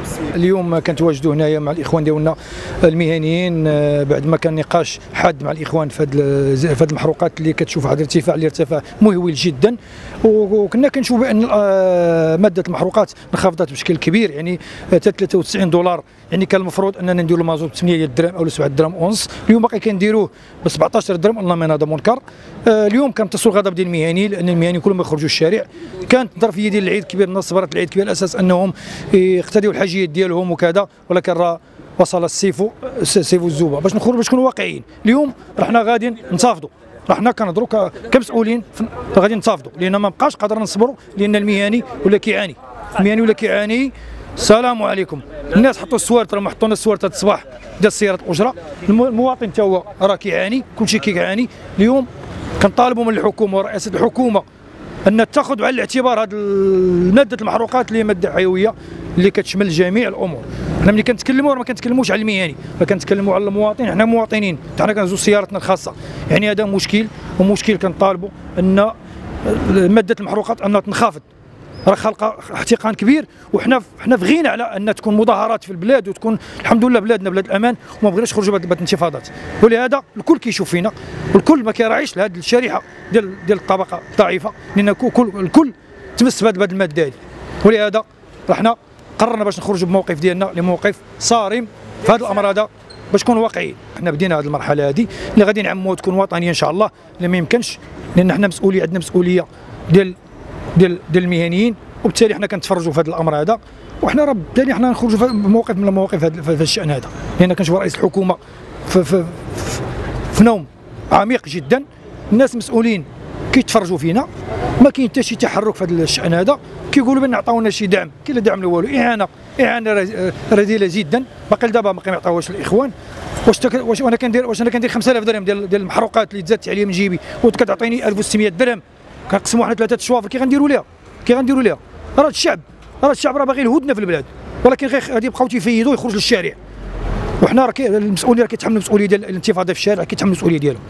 اليوم كنتواجدوا هنايا مع الاخوان ديالنا المهنيين بعد ما كان نقاش حاد مع الاخوان في هذه المحروقات اللي كتشوف هذا الارتفاع مهول جدا، وكنا كنشوف بان ماده المحروقات انخفضت بشكل كبير، يعني حتى 93 دولار، يعني كان المفروض اننا نديروا المازوت ب 8 درهم او 7 درهم ونص، اليوم باقي كنديروه ب 17 درهم. اللهم هذا منكر. اليوم كان تصل الغضب ديال المهنيين، لان المهنيين كلهم يخرجوا الشارع. كانت ظرفيه ديال العيد كبير، الناس صبرت العيد كبير على اساس انهم يقتديوا الحاجيات ديالهم وكذا، ولكن راه وصل السيف الزوبه. باش نكونوا واقعيين، اليوم رحنا غادي نصافدوا، رحنا كنهضروا كمسؤولين غادي نصافدوا، لان ما بقاش قادرين نصبروا، لان المهني ولا كيعاني، المهني ولا كيعاني. السلام عليكم. الناس حطوا السوارت، راهم حطوا لنا السوارت هذا الصباح ديال سياره الاجره، المواطن حتى هو راه كيعاني، كلشي كيعاني. اليوم كنطالبوا من الحكومه ورئاسه الحكومه ان تاخذ بعين الاعتبار هذه ماده المحروقات اللي هي ماده حيويه اللي كتشمل جميع الامور. حنا ملي كنتكلموا ما كنتكلموش على المهني، ما كنتكلموا على المواطن. حنا مواطنين، حنا كنهزوا سيارتنا الخاصه، يعني هذا مشكل، ومشكل كنطالبوا ان ماده المحروقات انها تنخفض، راه خلق احتقان كبير. وحنا في غنى على ان تكون مظاهرات في البلاد، وتكون الحمد لله بلادنا بلاد الامان، وما بغيناش نخرجوا بهذه الانتفاضات. ولهذا الكل كيشوف فينا، والكل ما كيراعيش لهذه الشريحه ديال الطبقه الضعيفه، لان الكل تمس بهذه الماده هذه. ولهذا حنا قررنا باش نخرجوا بموقف ديالنا لموقف صارم في هذا الامر هذا، باش نكونوا واقعيين. حنا بدينا هذه المرحله هذه اللي غادي نعموها تكون وطنيه ان شاء الله، اللي ما يمكنش، لان حنا مسؤوليه، عندنا مسؤوليه ديال المهنيين، وبالتالي حنا كنتفرجوا في هذا الامر هذا، وحنا راه بالتالي حنا نخرجوا بموقف من المواقف في الشان هذا، لان كنشوف رئيس الحكومه في نوم عميق جدا. الناس مسؤولين كيتفرجوا فينا، ما كاين حتى شي تحرك في هذا الشان هذا. كيقولوا بان عطاونا شي دعم، كاين لا دعم لا والو، اعانه رذيله جدا. باقي لدابا ما يعطيوهاش الاخوان. واش انا كندير 5000 درهم ديال المحروقات اللي تزادت عليا من جيبي، وكتعطيني 1600 درهم، كنقسموا حنا 3 الشوافر، كي غنديروا ليها؟ راه الشعب راه باغي الهدنه في البلاد، ولكن غادي يبقاو تيفيضوا يخرج للشارع. وحنا راه المسؤولين راه كيتحملوا المسؤوليه ديال الانتفاضه في الشارع، كيتحملوا المسؤوليه ديالهم.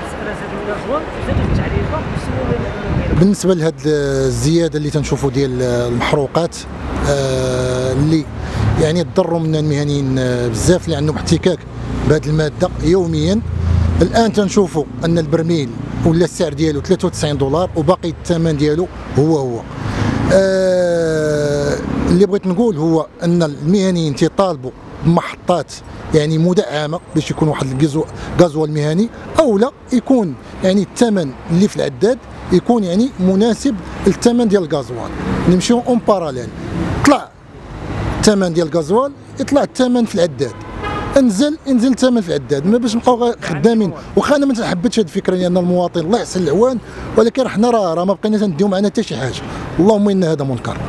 بالنسبه لهاد الزياده اللي تنشوفوا ديال المحروقات اللي يعني تضروا من المهنيين بزاف، اللي عندهم احتكاك بهذه الماده يوميا. الان تنشوفوا ان البرميل ولا السعر ديالو 93 دولار، وباقي الثمن ديالو هو اللي بغيت نقول هو ان المهنيين تيطالبوا بمحطات يعني مدعمه باش يكون واحد الغازوال مهني، او لا يكون يعني الثمن اللي في العداد يكون يعني مناسب للثمن ديال الغازوال، نمشيو اون باراليل. طلع الثمن ديال الغازوال، يطلع الثمن في العداد، انزل الثمن في العداد، ما باش نبقاو خدامين. واخا انا ما حبيتش هذه الفكره، لان المواطن الله يحسن العوان، ولكن حنا راه ما بقيناش نديو معنا حتى شي حاجه. اللهم ان هذا منكر.